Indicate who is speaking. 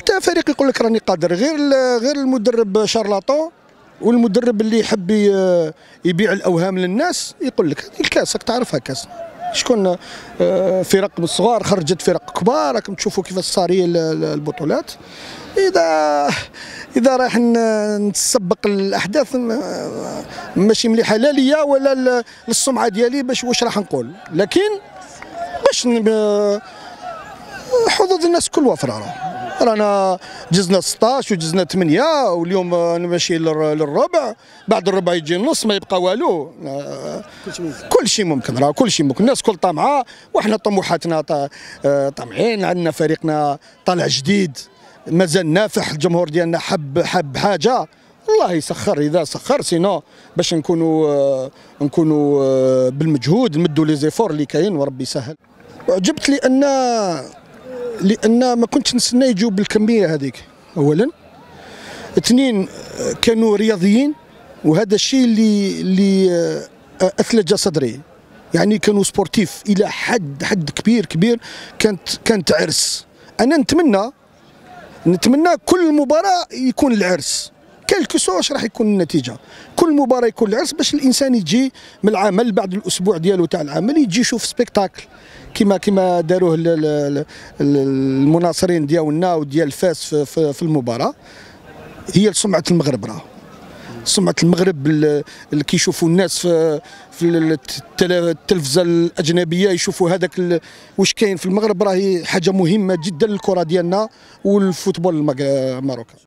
Speaker 1: حتى فريق يقول لك راني قادر، غير المدرب شارلاطون والمدرب اللي يحب يبيع الاوهام للناس. يقول لك هذه الكاس راك تعرفها كاس، شكون فرق من الصغار خرجت فرق كبار، راكم تشوفوا كيفاش صاريه البطولات. اذا راح نتسبق الاحداث ماشي مليحه لا ليا ولا للسمعه ديالي، باش واش راح نقول، لكن باش حظوظ الناس كل وفره. رانا جزنا 16 وجزنا 8 واليوم ماشي للربع، بعد الربع يجي النص ما يبقى والو. كل شيء ممكن، راه كل شيء ممكن، الناس كل طامعه وحنا طموحاتنا طامعين. عندنا فريقنا طالع جديد مازال نافح، الجمهور ديالنا حب حاجه، الله يسخر اذا سخر، سينو باش نكونوا بالمجهود نمدوا لي زيفور اللي كاين وربي يسهل. عجبت لان ما كنتش نستنى يجوا بالكميه هذيك، اولا. اثنين، كانوا رياضيين، وهذا الشيء اللي اثلج صدري، يعني كانوا سبورتيف الى حد كبير. كانت عرس. انا نتمنى كل مباراه يكون العرس، كالكو سوا واش راح يكون النتيجه، كل مباراه يكون العرس باش الانسان يجي من العمل بعد الاسبوع ديالو تاع العمل، يجي يشوف سبيكتاكل كما داروه المناصرين ديالنا وديال فاس في المباراه. هي سمعه المغرب، راه سمعه المغرب اللي كيشوفوا الناس في التلفزه الاجنبيه، يشوفوا هذاك واش كاين في المغرب، راهي حاجه مهمه جدا للكره ديالنا والفوتبول الماروكان.